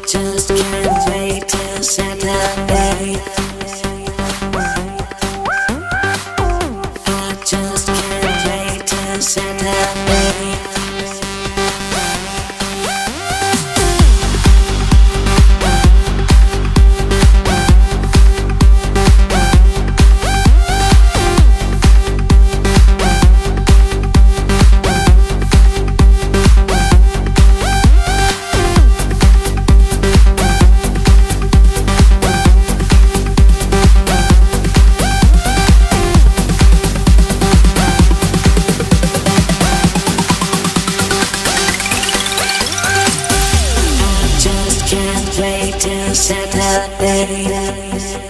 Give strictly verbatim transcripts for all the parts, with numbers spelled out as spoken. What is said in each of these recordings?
just can't wait till Saturday. I just can't wait till Saturday. Till Saturday.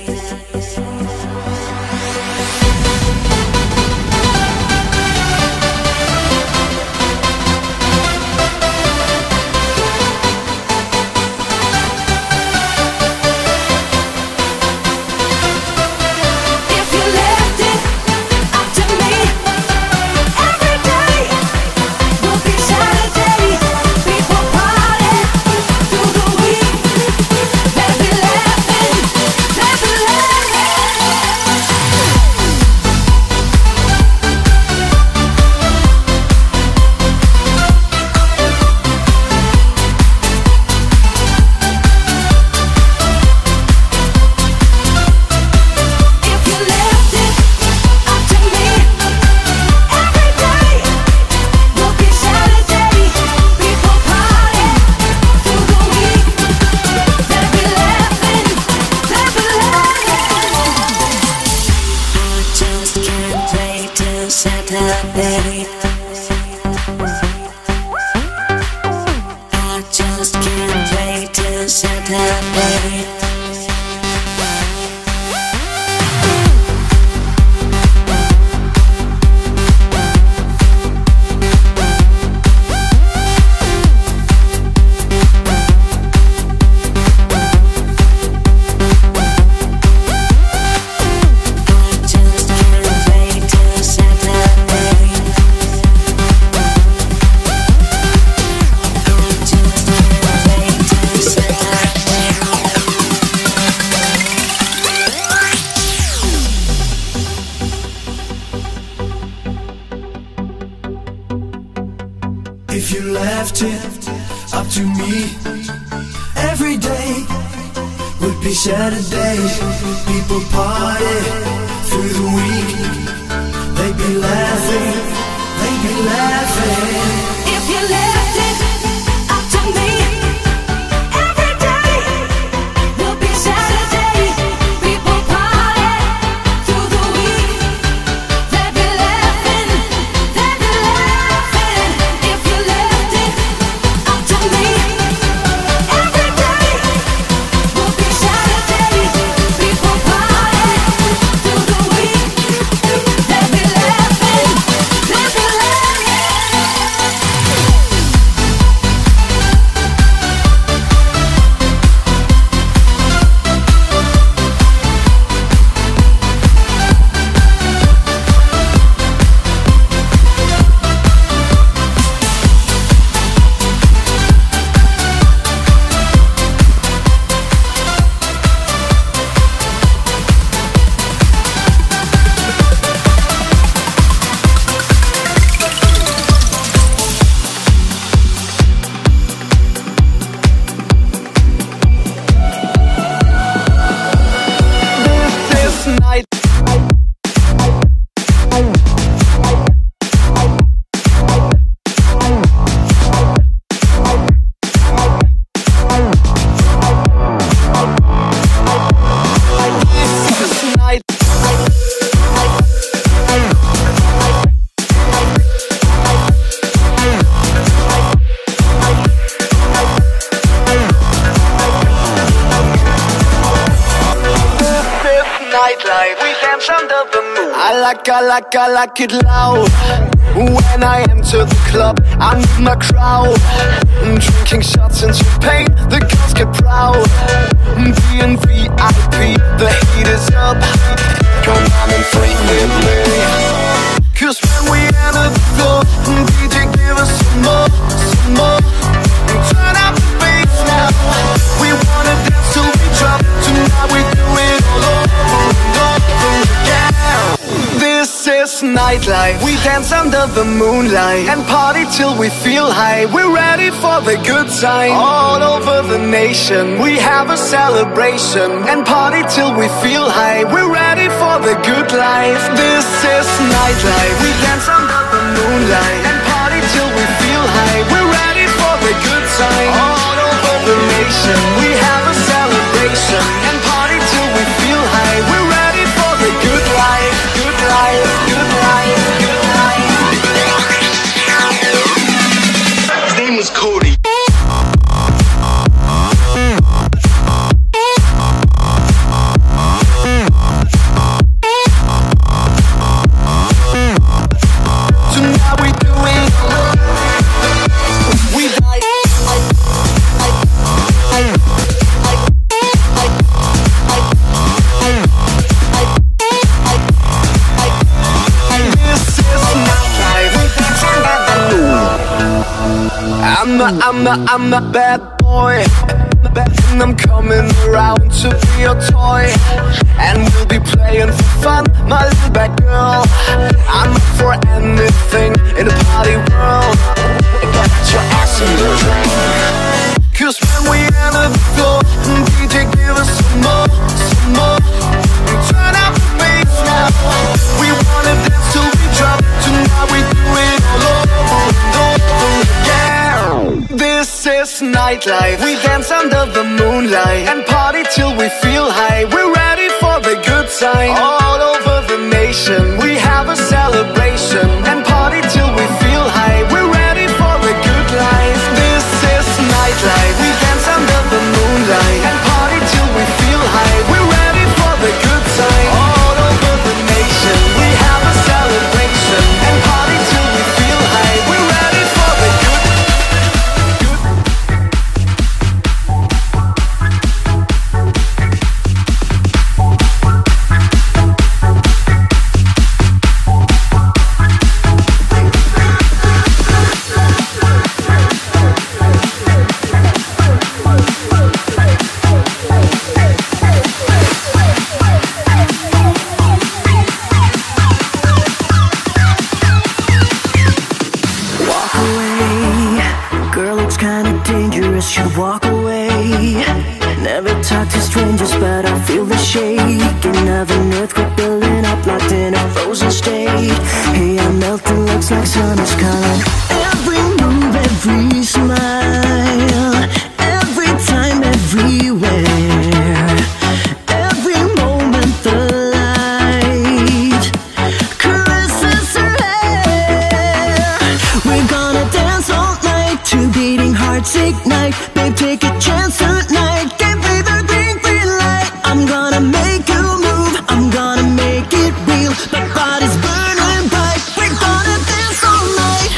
Saturday. I just can't wait till Saturday. If you left it up to me, every day would be Saturday. People party through the week. They'd be laughing, they'd be laughing. If you left it up to me, every day would be Saturday. People party through the week. They'd be laughing, they'd be laughing. If you left it up to me, every day would be Saturday. People party through the week. They'd be laughing, they'd be night. Nightlife, we dance under the moon. I like, I like, I like it loud. When I enter the club, I'm with my crowd, drinking shots and champagne, the girls get proud. V and V I P, the heat is up. Come on and freak with me. Cause when we enter the club, D J give us some more, some more. Turn up the bass now. We is nightlife. We dance under the moonlight and party till we feel high. We're ready for the good time. All over the nation we have a celebration and party till we feel high. We're ready for the good life. This is nightlife. We dance under the moonlight and party till we feel high. We're ready for the good time. All over the nation we have a celebration and party till we feel high. We're ready for the good life. Good life, good life, good life. His name was Cody. Tonight we do it. We die. I'm a, I'm a, I'm a bad boy, and I'm coming around to be your toy. And we'll be playing for fun, my little bad girl. I'm up for anything in the party world. Get your ass in the ring. Cause when we enter the floor, D J give us some more, some more. Turn up the bass now. We wanna dance till we drop. Tonight we do it all over and over again. This is nightlife. We dance under the moonlight and party till we feel high. We're ready for the good time. All over the nation we have a celebration and party till we feel high. We're ready for the good life. This is nightlife. We dance under the moonlight and party till we feel high. We're ready for the good time. All over the nation we have a celebration and party till we feel high. We're ready for the good. Should walk away. Never talk to strangers, but I feel the shaking of an earthquake building up, locked in a frozen state. Hey, I'm melting, looks like summer's calling. Every move, every smile, every time, everywhere. Every moment the light caresses her hair. We're gonna dance all night to beating hearts ignite. Babe, take a chance tonight. Give me the green, green light. I'm gonna make you move. I'm gonna make it real. My body's burning bright. We're gonna dance all night.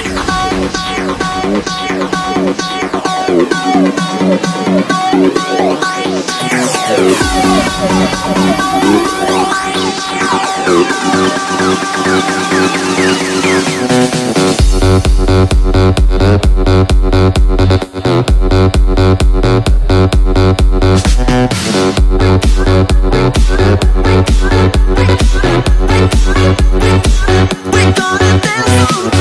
We're gonna dance all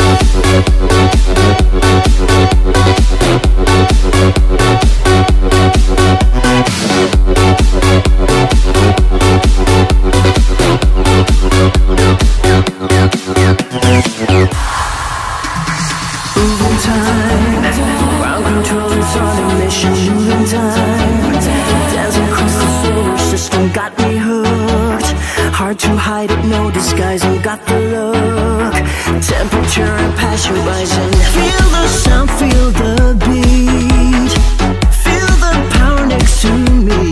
moving time, ground control is on a mission. Moving time, dancing across the solar system got me hooked. Hard to hide it, no disguising, got the look. Temperature and passion rising. Feel the sound, feel the beat. Feel the power next to me.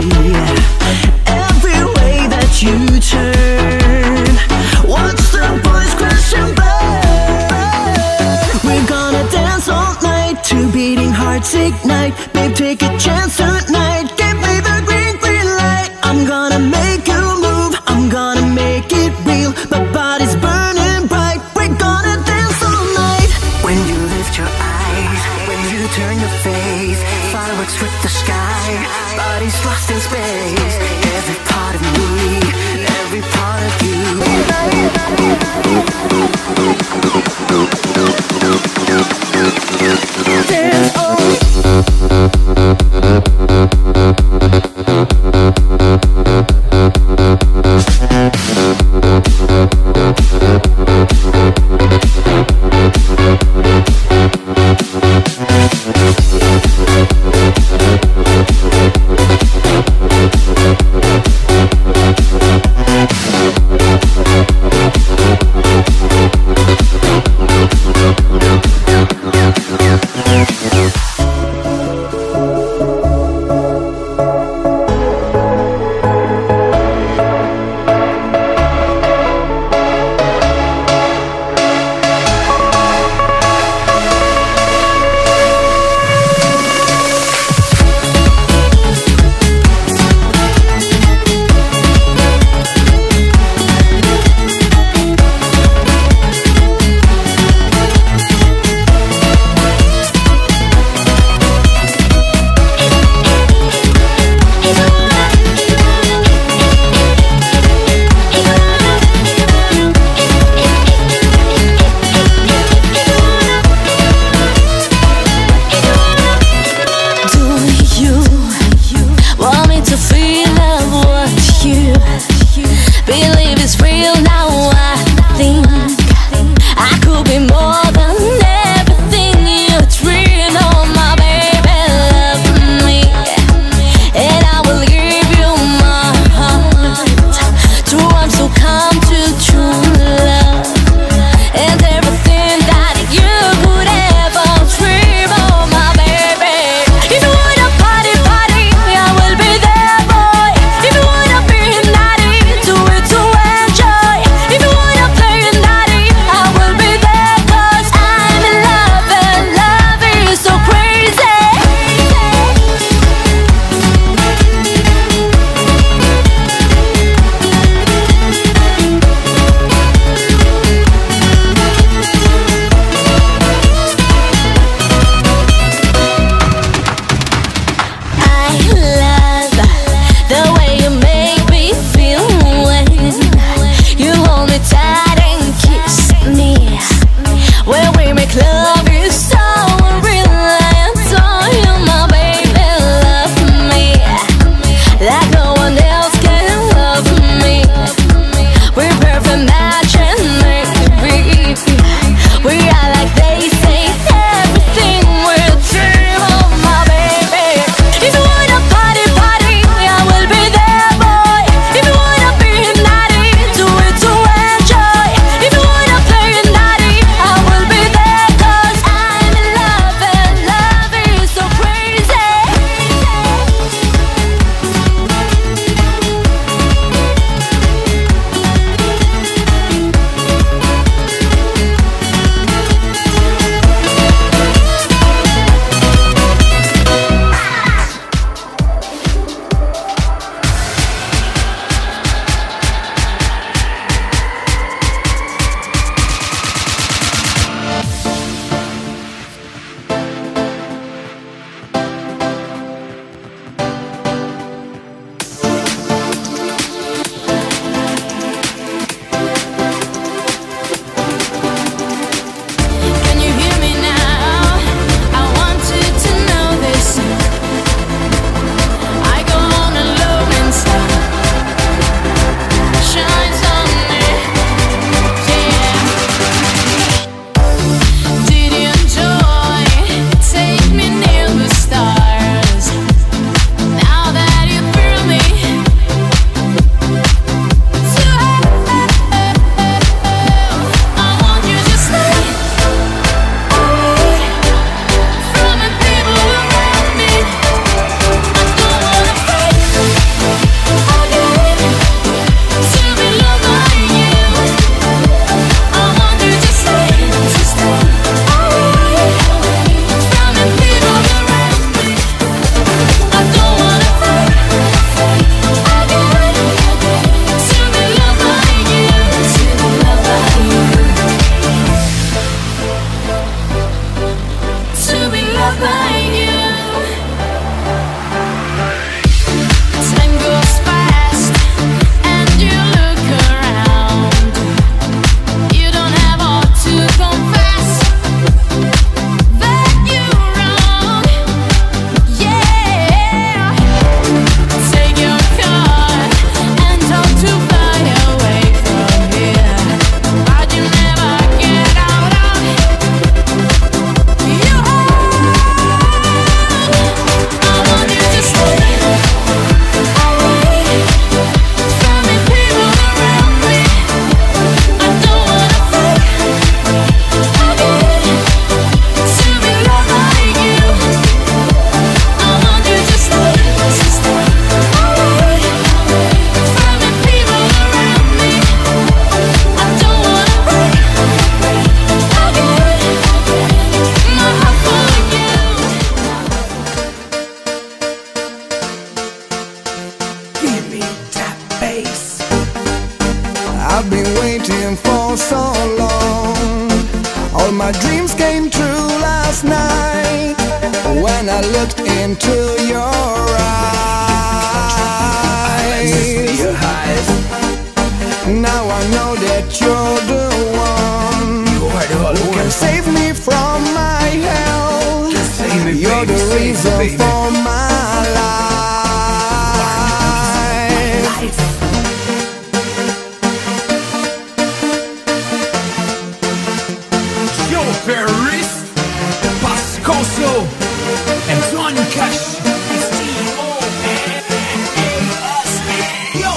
Every way that you turn, watch the boys crash and burn. We're gonna dance all night to beating hearts ignite. Babe, take a chance tonight. Give me the green, green light. I'm gonna make you move. I'm gonna make it real. My body's burning bright. We're gonna dance all night. When you lift your eyes, when you turn your face, follow fireworks with the sky, bodies lost in space. Every part of me, every part of you. Dance looking for so long. All my dreams came true last night when I looked into your eyes. Your eyes. Now I know that you're the one You are the who can one. save me from my hell. Save me, You're baby, the save me, reason baby. for my life. Yo, Paris, Pascoso, and John Cash. It's T O N A S A. Yo.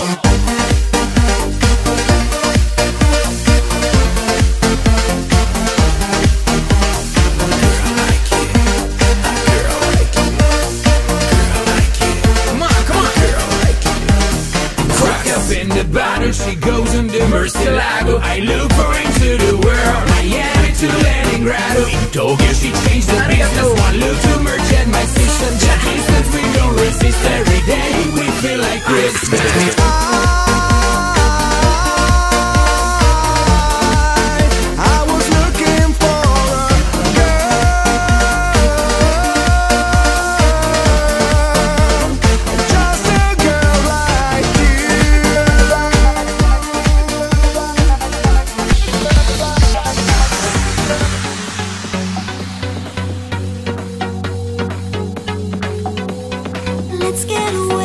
Come on, come on. Crack up in the battle, she goes in the Murcielago. I look for into the world, Miami to Leningrad. In Tokyo, she changed the business. One look to merge and my system. That distance we don't resist. Every day we feel like Christmas. I was looking for a girl, just a girl like Let's get away.